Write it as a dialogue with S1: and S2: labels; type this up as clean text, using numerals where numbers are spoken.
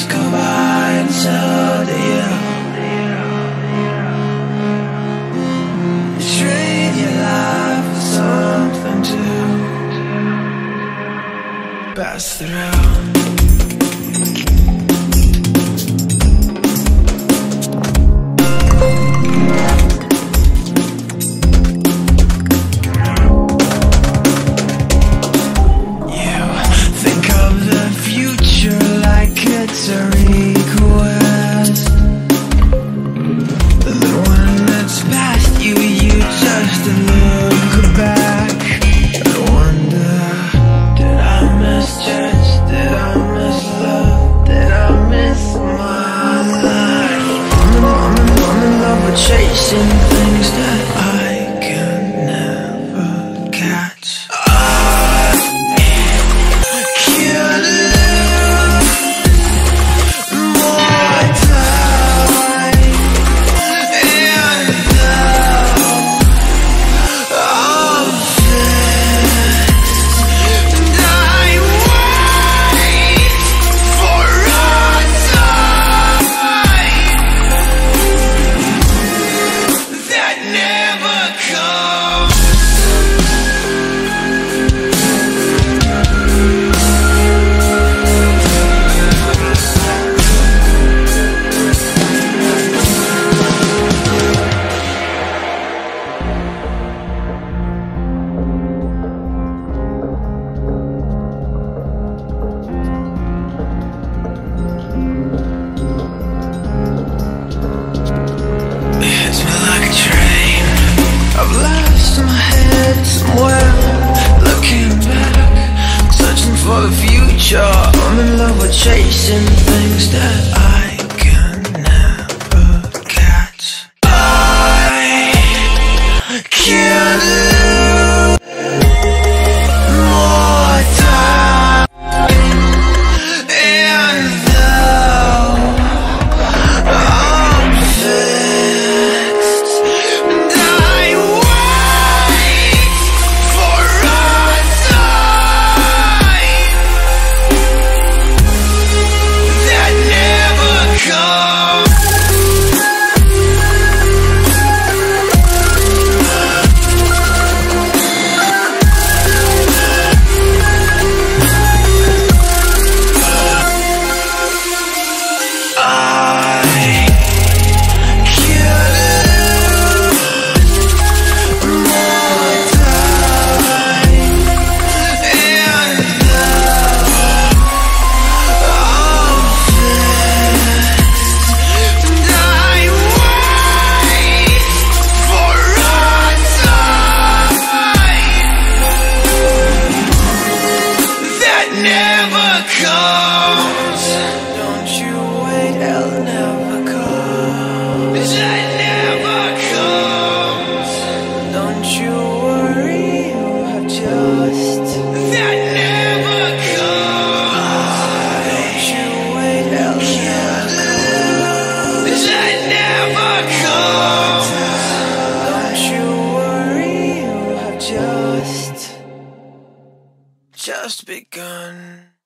S1: go by and tell you trade your life for something to pass through. It's a request, the one that's past you, you just look back and wonder, did I misjudge, did I miss love, did I miss my life? I'm in love with chasing things that I can never catch. I've lost my head somewhere, looking back, searching for the future. I'm in love with chasing things that I can never catch. I can't lose more time, and though I'm fixed, don't you wait, it'll never come. It never comes. Don't you worry, you have just that never comes. Don't you wait, it'll never come. It never comes. Don't you worry, you have just begun.